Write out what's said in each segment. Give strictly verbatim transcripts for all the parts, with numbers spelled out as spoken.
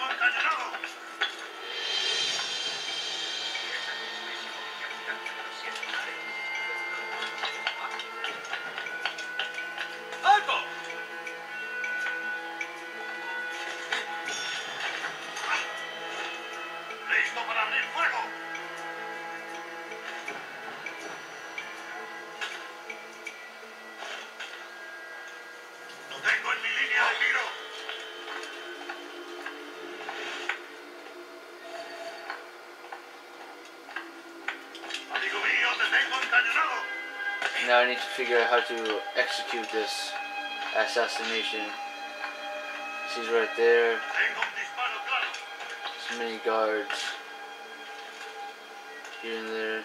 Now I need to figure out how to execute this assassination. She's right there. So many guards here and there.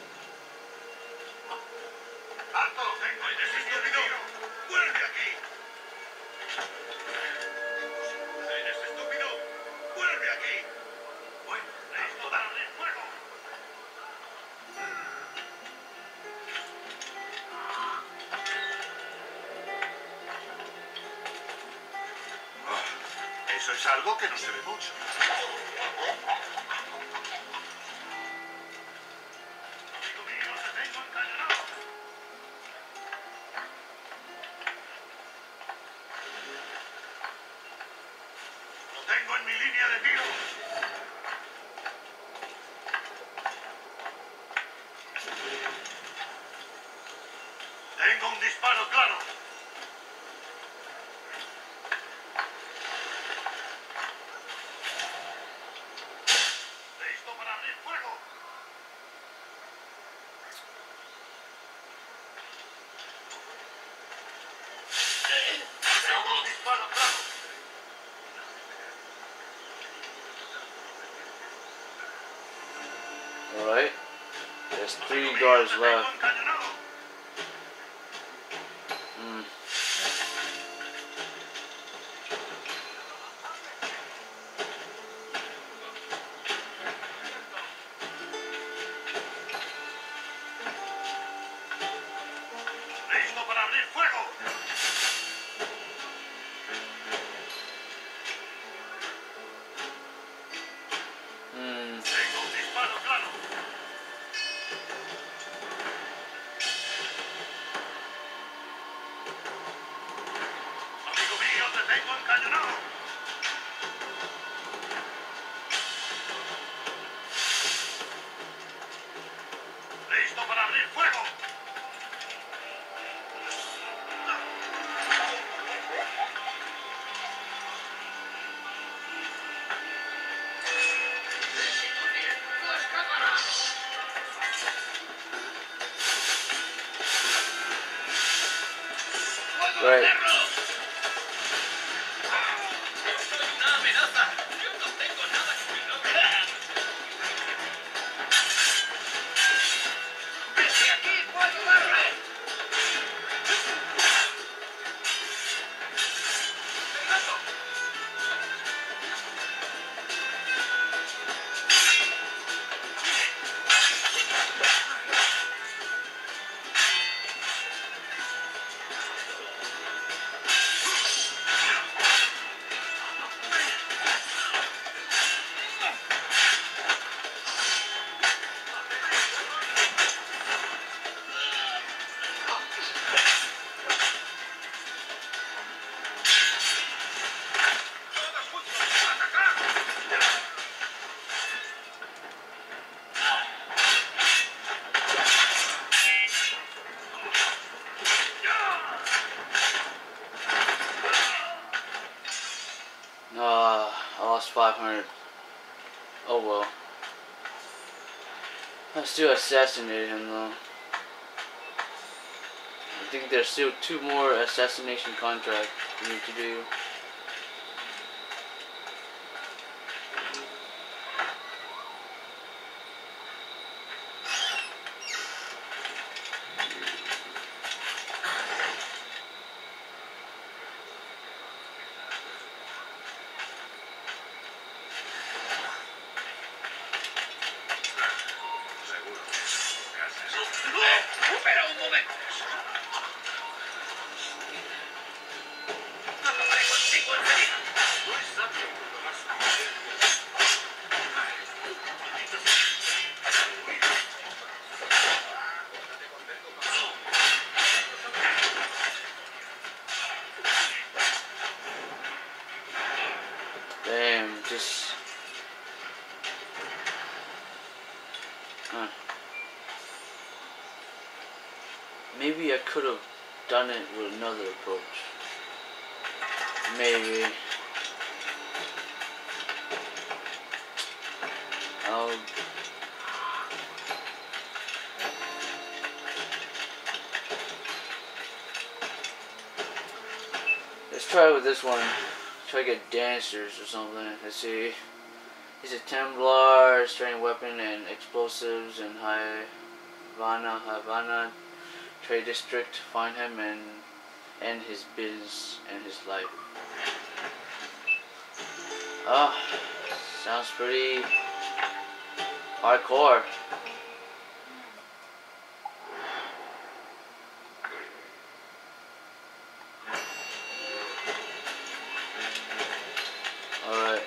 Eso es algo que no se ve mucho. Amigo mío, te tengo encañonado. Lo tengo en mi línea de tiro. Tengo un disparo claro. Alright, there's three guards left. Mm. Listo para abrir fuego. Mm. Tengo un disparo claro. Amigo mío, te tengo encañonado. Listo para abrir fuego. Right. Uh, I lost five hundred. Oh well. I still assassinated him though. I think there's still two more assassination contracts we need to do. Espera un momento. just... Huh. Maybe I could have done it with another approach. Maybe. I'll... Let's try with this one. Try to get dancers or something. Let's see. He's a Templar, strange weapon and explosives in Havana, Havana Trade District. Find him and end his business and his life. Oh, sounds pretty hardcore. Alright.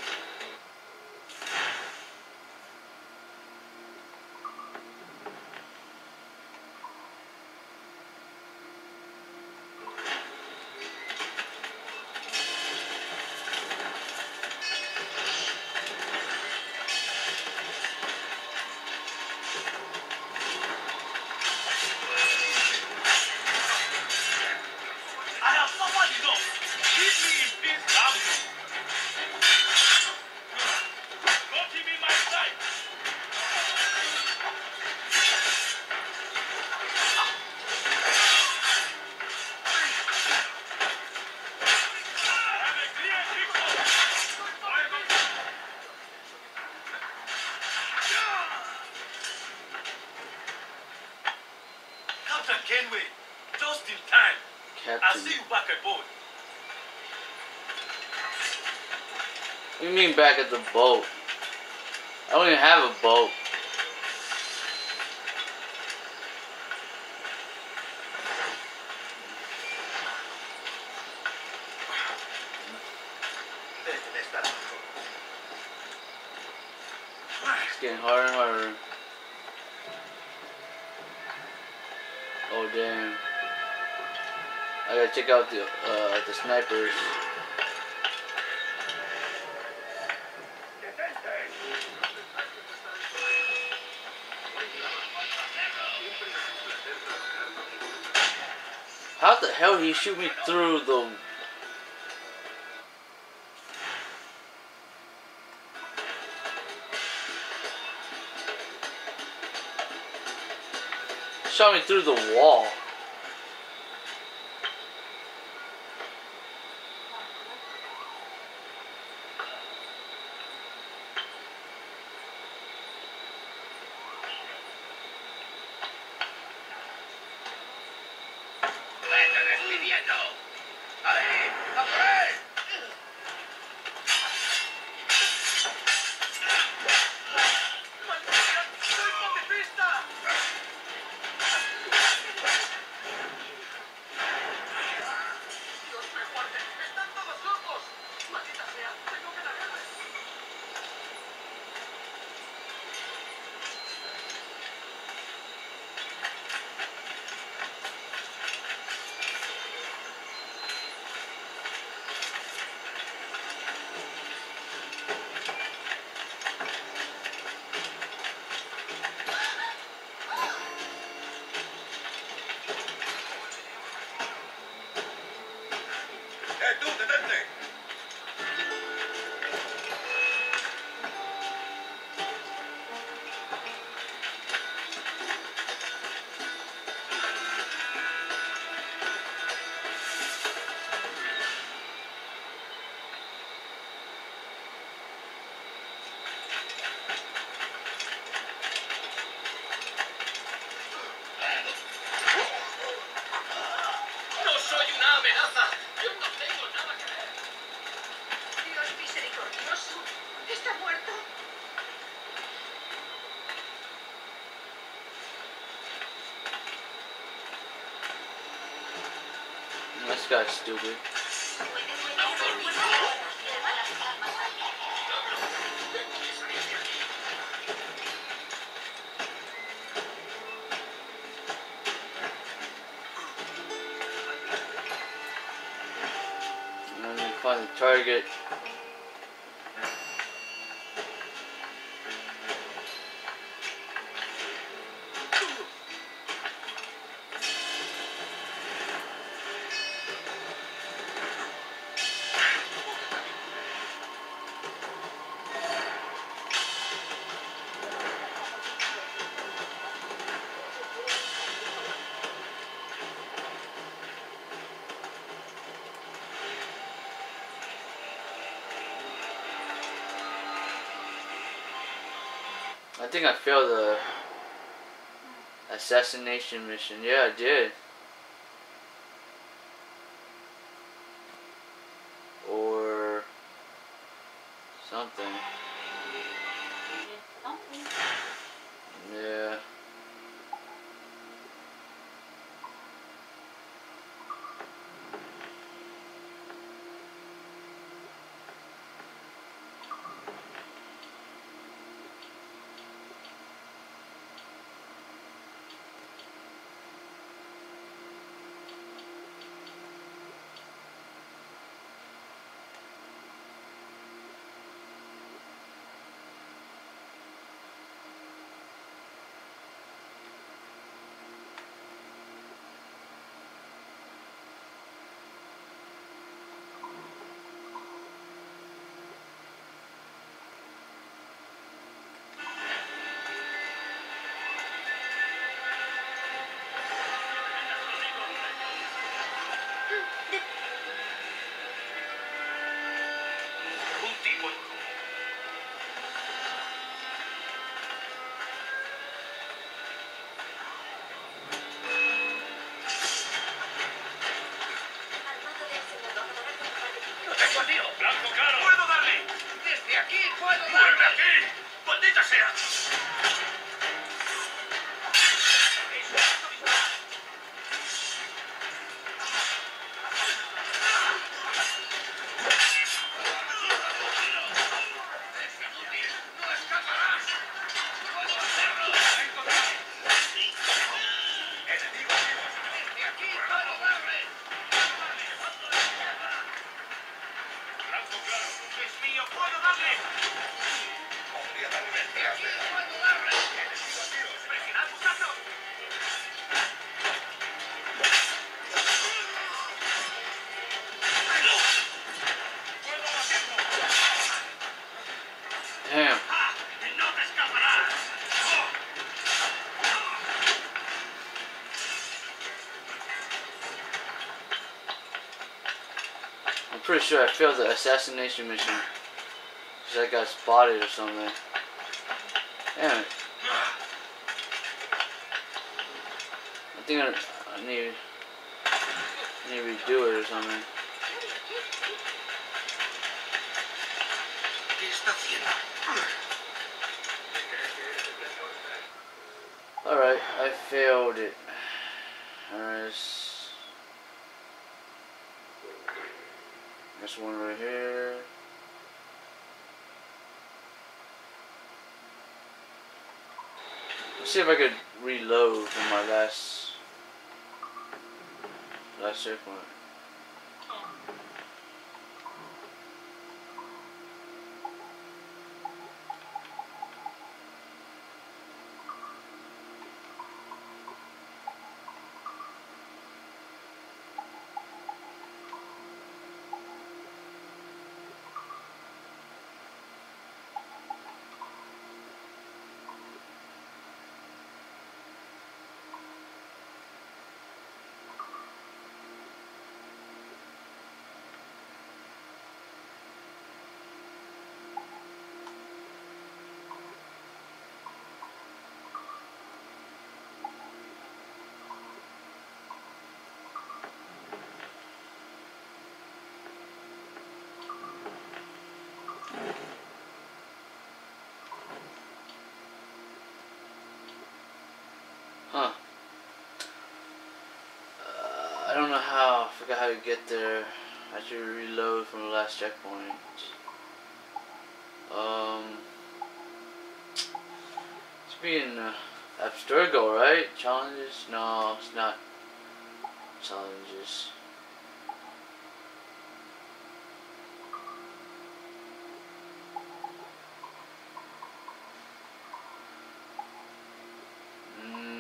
Captain Kenway, just in time. Captain. I'll see you back aboard. What do you mean back at the boat? I don't even have a boat. It's getting harder and harder. Oh damn. I gotta check out the uh the snipers. How the hell did he shoot me through the... Shot me through the wall. This guy's stupid. And then find the target. I think I failed the assassination mission. Yeah, I did. Or something. Yeah. Damn. I'm pretty sure I failed the assassination mission. Because I got spotted or something. Damn it. I think I, I need, I need to redo it or something. Alright, I failed it. There's this one right here. Let's see if I could reload from my last last checkpoint. Huh. Uh, I don't know how. I forgot how to get there. I should reload from the last checkpoint. Um, it's being uh, Abstergo, right? Challenges? No, it's not challenges. Mm.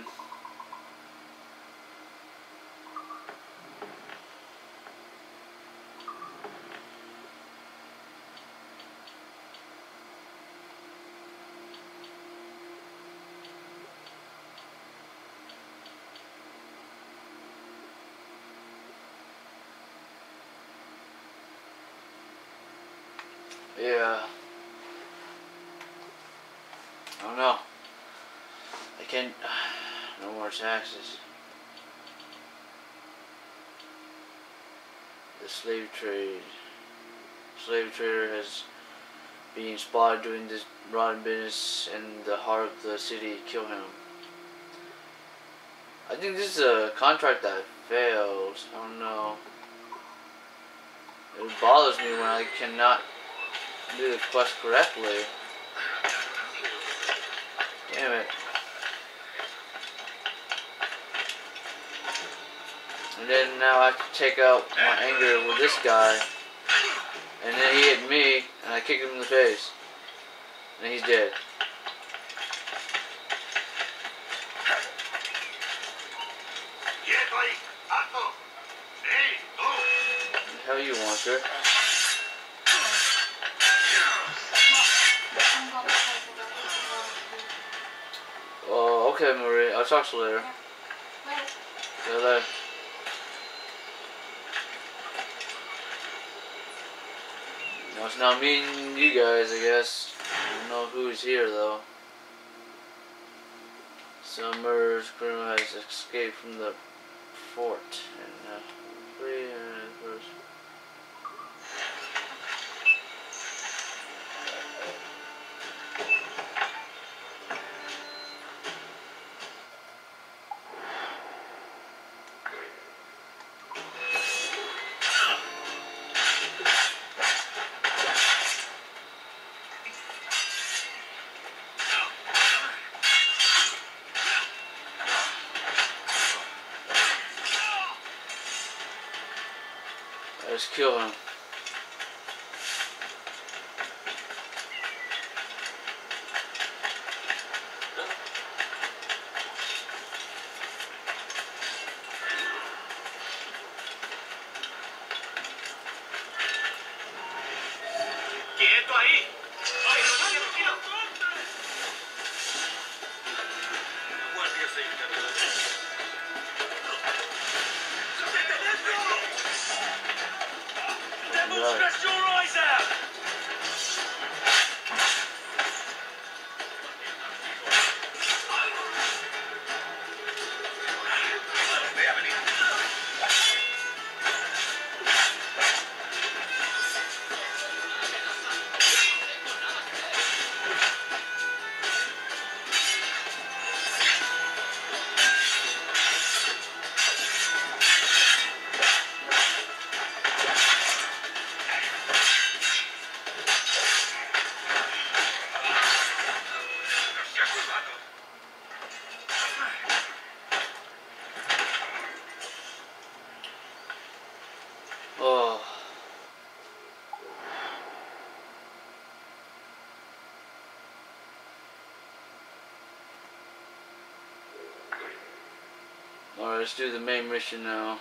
Yeah. I don't know. can't. No more taxes. The slave trade. Slave trader has been spotted doing this rotten business in the heart of the city. Kill him. I think this is a contract that fails. I don't know. It bothers me when I cannot do the quest correctly. Damn it. And then now I have to take out my anger with this guy. And then he hit me, and I kicked him in the face. And he's dead. What the hell you want, sir? Oh, okay, Marie. I'll talk to you later. See you later. Now it's not me and you guys, I guess. I don't know who's here, though. Some murderous criminal has escaped from the fort. And, uh, three, uh, first. Let's kill him. ¡Quieto ahí! ¡Ay, tranquilo! Guardia se encargará. Devil, stretch your eyes out! Oh. Alright, let's do the main mission now.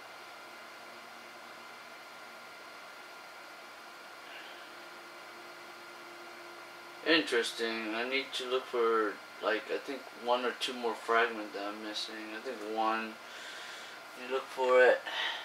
Interesting. I need to look for, like, I think one or two more fragments that I'm missing. I think one. You look for it.